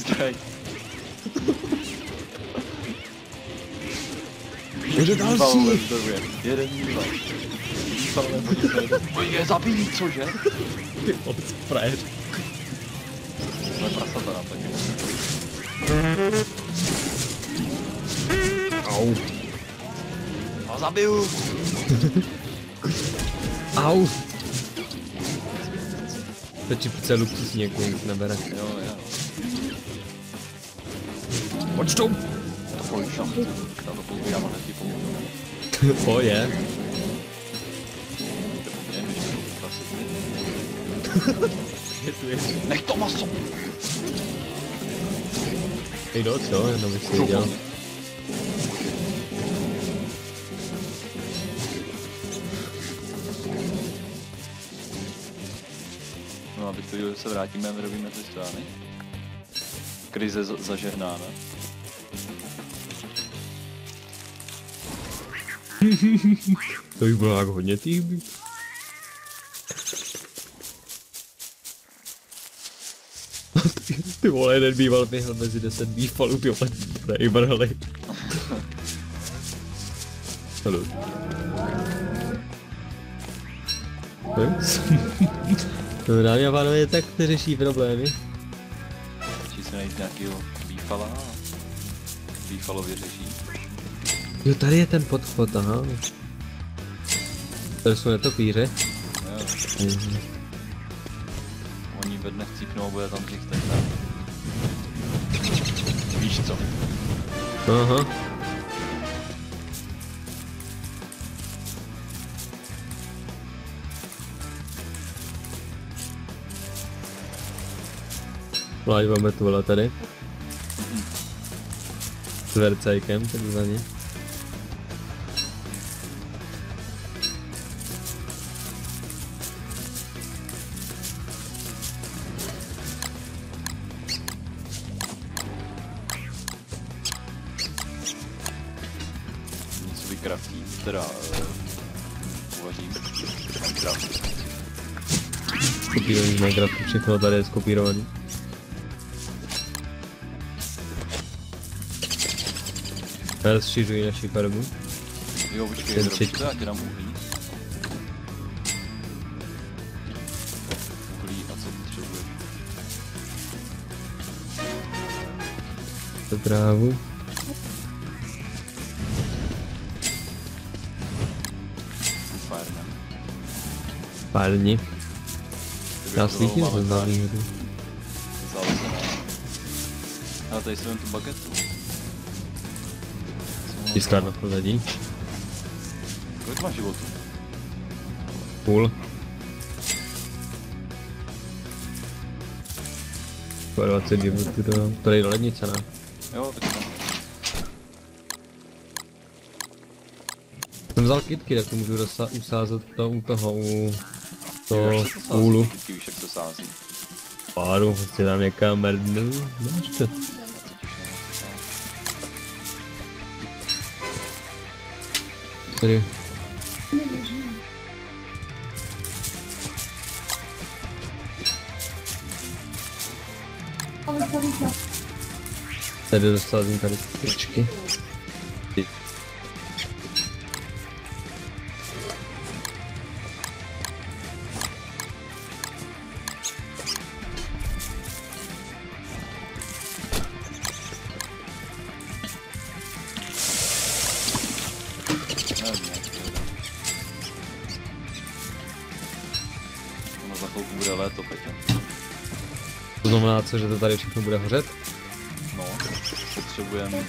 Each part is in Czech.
Počkej. Jde další. Jeden mýval. Je zabíjí, cože? Ty vole, co frajer. Ale prasata nám taky. Au. A zabiju! Au. Stačí celou přesně, jako nic nebere. Jo. Pojď to. To pojď tam. Já to povídám a hned ti pomůžu. O je. Je tu je. Nech to maso! Ej do co? Jenom bych si viděl. No a teď se vrátíme a vyrobíme ty strany. Krize zažehnána. To by bylo tak hodně těch být. Ty vole, jeden býval běhl mezi 10 bývalů, ty vole, nejbrhali. Haló. No, dámy a pánové, tak neřeší problémy. Či se najít nějakýho býfala. Býfalo vyřeší. Jo, tady je ten podchod, aha. Tady jsou netopíře. Jo. Oni ve dnech cípnou a bude tam těch tak. Víš co? Aha. Vláď máme tu vole tady. S vercajkem, takzvaně. Něco vykraftím, teda uvařím. Minecraft. Kopírovaný z Minecraftu, všechno tady je skopírovaný. Já rozšiřuji naši farmu. Jo, počkej, Ten vyrobíš třetí. to, já ti dám uhlí. Uhlí a co potřebuješ? To trávu. Párna. Párni. Já svítím to na výhodu. Zalezená. Ale tady jsem tu bagetu. Tiskárna v pozadí. Kolik máš životů? Půl. 20 životů do... Tady do lednice, ne? Jo, tak tam. Jsem vzal kytky, tak to můžu usázet to u toho, u toho úlu. Ty víš, jak to sází. Páru, prostě tam někam mrdnu, máš to. Tady. Tady dostávám tady kytky. Ono za chvilku bude léto, Peťa. To znamená co, že to tady všechno bude hořet? No, potřebujeme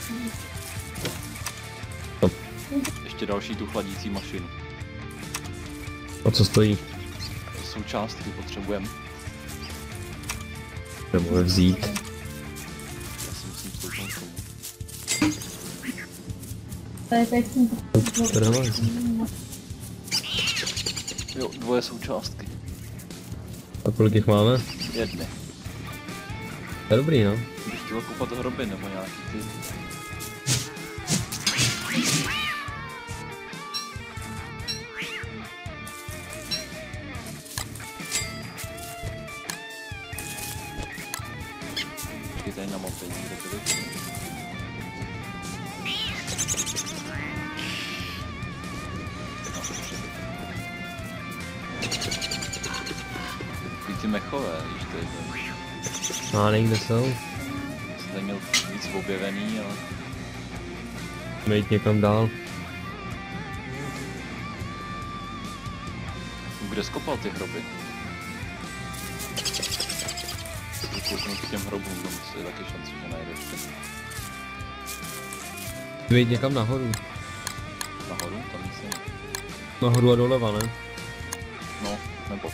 No. ještě další tu chladící mašinu. O co stojí? To jsou částky, potřebujeme. Nemůžeme vzít. Já si musím stoupnout k tomu. To nemá. Jo, dvoje součástky. A kolik jich máme? Jedny. To je dobrý, no. Bych chtěl kopat hroby nebo nějaký ty... Počkej tady na mapě, někde byli. Ty mechové, víš, to je to. No a někde jsou. Jsem tady měl víc objevený, ale... Můžeme jít někam dál. Kde skopal ty hroby? Kouknu k těm hrobům, tam je taky šance, že najdeš. Můžeme jít někam nahoru. Nahoru? Tam nic není. Nahoru a doleva, ne? No, nebo.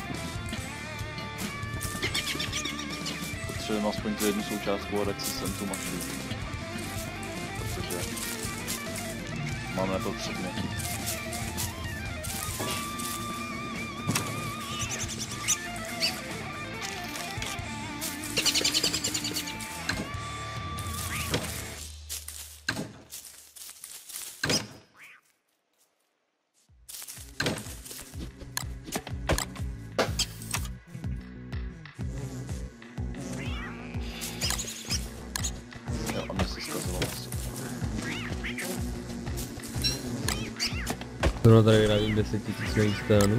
Potřebujeme aspoň tu jednu součástku a dát si sem tu mašinu. Protože mám nepotřebně. Jo, a mě se zkazilo maso. Zrovna tady vyrábím 10 000 mých stran.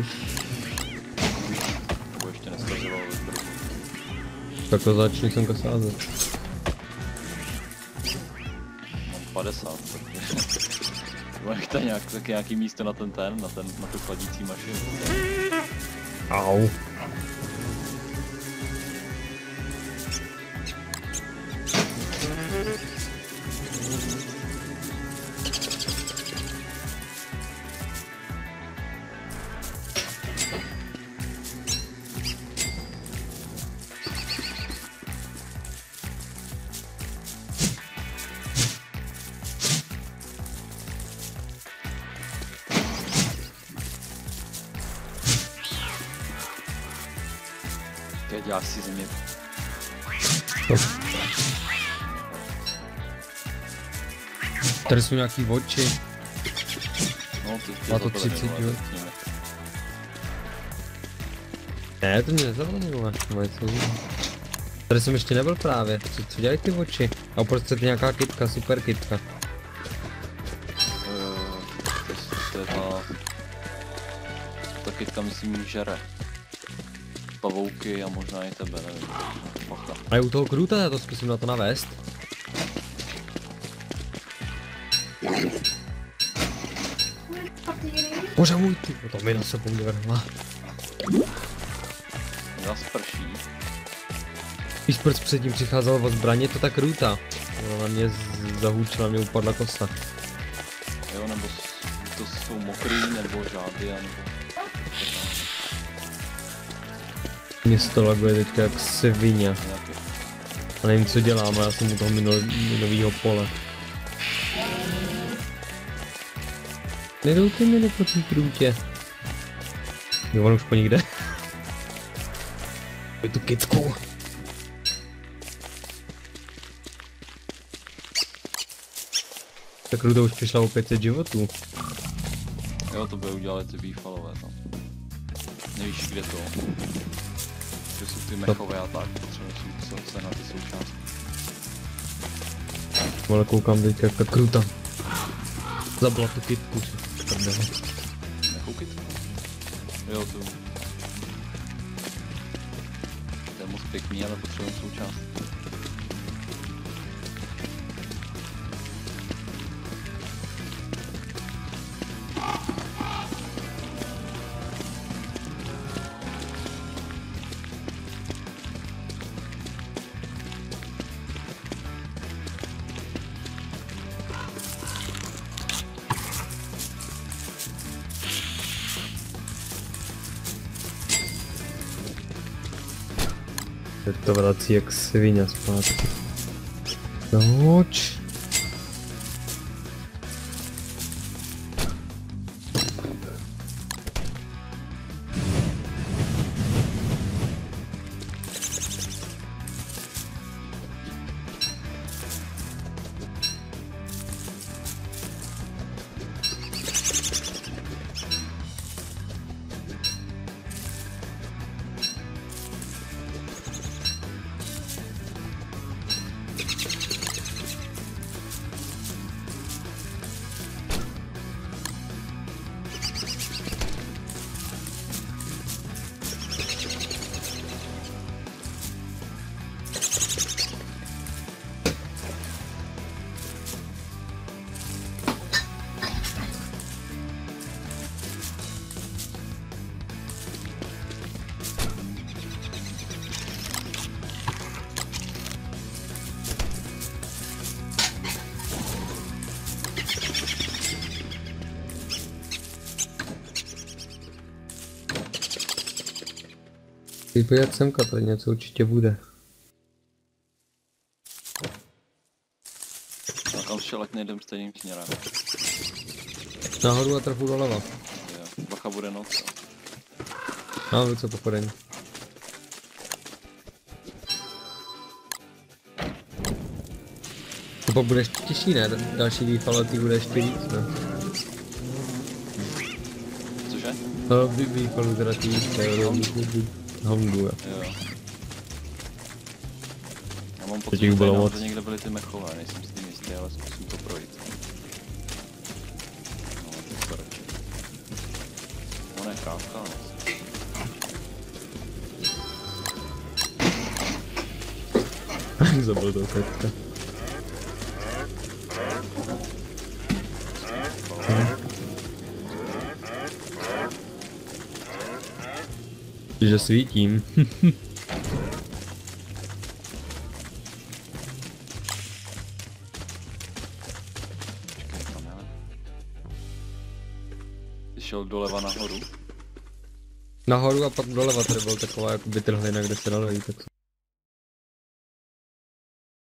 Nebo ještě neskazilo vybrou. Tak to začni sem sázet. Mám 50, takže... Nechte nějaký místo na na tu chladící mašinu. Au. Ty děláš si ze mě. Tady jsou nějaký oči. No, ty Má to 30, jo. Ne, to mě nezavonilo, moje co. Tady jsem ještě nebyl právě. Co dělají ty oči? A uprostřed nějaká kytka, super kytka. To je ta kytka, myslím, žere. Pavouky a možná i tebe, nevím. Macha. A je u toho kruta, já to zkusím na to navést. Bože můj, ty, to mi na sebou mě vrhla. Zas prší. Víš, proč předtím přicházel o zbraně, to tak kruta. Ona na mě zahůčila, mě upadla kosta. Jo, nebo to jsou mokrý, nebo žády, nebo... Mě z toho laguje teďka jak svině. A nevím, co dělám, já jsem u toho minovýho pole. Nedou ty miny po té krůtě. Jo, on už po nikde. Je tu kytku. Tak Ruda už přišla o 500 životů. Jo, to by udělali ty býfalové tam. Nevíš, kde to? Kde jsou ty mechové a tak, potřebuji se na ty součástky. Ale koukám teďka jak ta Kruta. Zabila tu kytku. Jakou kytku? Jo, tu. To je moc pěkný, ale potřebuji součástky. Tak to vrací jak svině zpátky. Proč? Ty podívat semka, tady něco určitě bude. A tam šel, ať nejdem stejným směrem. Nahoru a trochu doleva. Jo, bacha bude noc. No, víc co pochodeň. To pak bude ještě těžší, ne? Další výfaletý bude ještě víc, ne? Cože? No, výfalu teda tý hondu, jo. Jo. Já mám Teď pocit, jich že bylo tady moc. nahoře někde byly ty mechové, nejsem si tím jistý, ale zkusím to projít. No, to je radši. Ona je krátká, no. Zabil toho petka. Že svítím. Počkej, tam je. Ty šel doleva nahoru. Nahoru a pak doleva tady byl taková jako trhlina, kde se dalo jít, tak